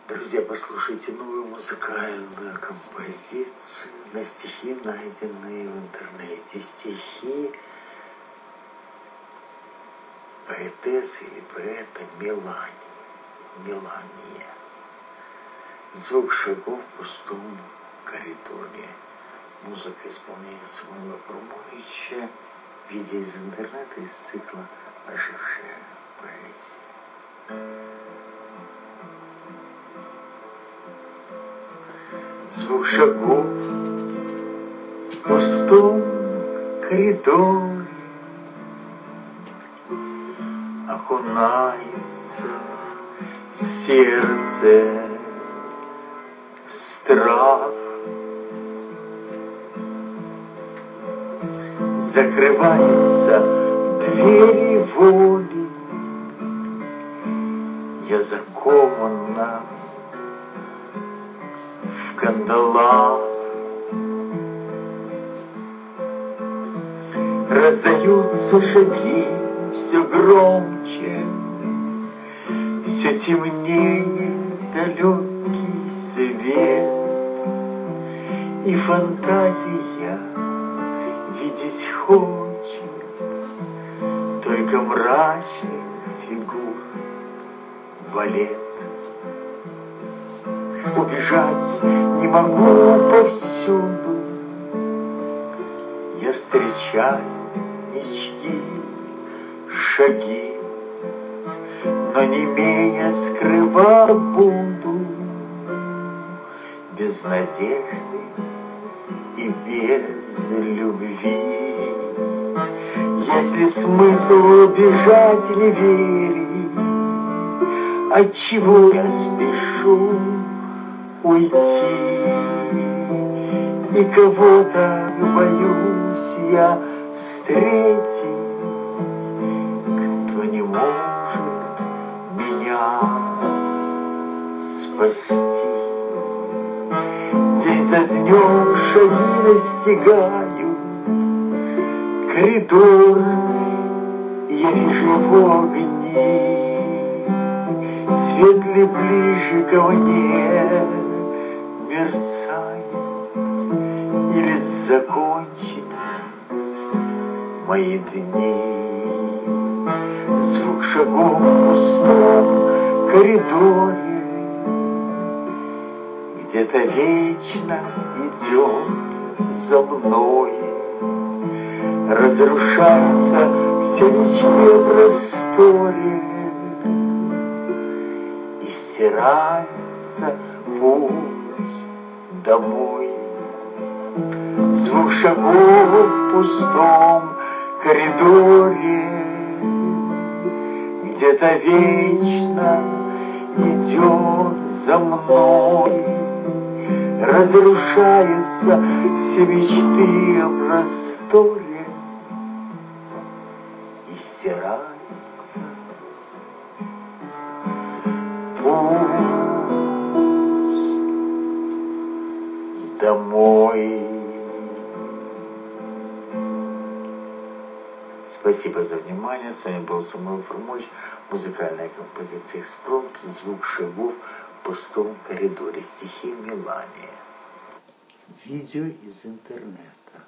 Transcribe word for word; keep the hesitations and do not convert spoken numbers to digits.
Друзья, послушайте новую музыкальную композицию на стихи, найденные в интернете. Стихи поэтессы или поэта Мелани. Мелания. Звук шагов в пустом коридоре. Музыка исполнения Самуила Фрумовича. Видео из интернета из цикла «Ожившая поэзия». Звук шагов в пустом коридоре окунается сердце в страх. Закрывается двери воли, я закована в кандалах. Раздаются шаги все громче, все темнее далекий свет, и фантазия видеть хочет только мрачных фигур балет. Убежать не могу повсюду, я встречаю ничьи шаги, но не имея скрывать буду без надежды и без любви. Если смысл убежать не верить, отчего я спешу уйти, и кого-то боюсь я встретить, кто не может меня спасти. День за днем шаги настигают коридор, и я вижу его огни. Свет ли ближе ко мне мерцает, или закончились мои дни? Звук шагов в пустом коридоре где-то вечно идет за мной. Разрушается все мечты о просторе, и стирается путь домой. Звук шагов в пустом коридоре где-то вечно идет за мной. Разрушаются все мечты о просторе, и стирается путь домой. Спасибо за внимание. С вами был Самуил Фрумович. Музыкальная композиция «Экспромт». Звук шагов в пустом коридоре. Стихи Мелания. Видео из интернета.